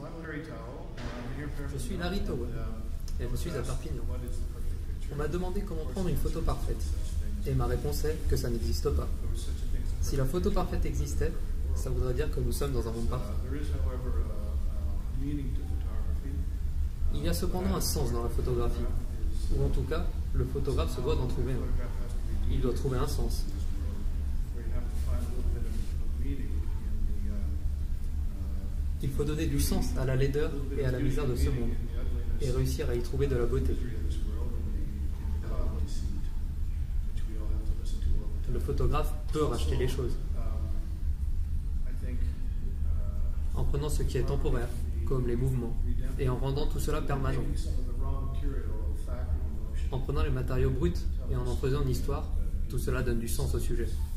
Je suis Larry Towell et je suis à Perpignan. On m'a demandé comment prendre une photo parfaite et ma réponse est que ça n'existe pas. Si la photo parfaite existait, ça voudrait dire que nous sommes dans un monde parfait. Il y a cependant un sens dans la photographie, ou en tout cas, le photographe se doit d'en trouver un. Il doit trouver un sens. Il faut donner du sens à la laideur et à la misère de ce monde, et réussir à y trouver de la beauté. Le photographe peut racheter les choses, en prenant ce qui est temporaire, comme les mouvements, et en rendant tout cela permanent. En prenant les matériaux bruts et en faisant une histoire, tout cela donne du sens au sujet.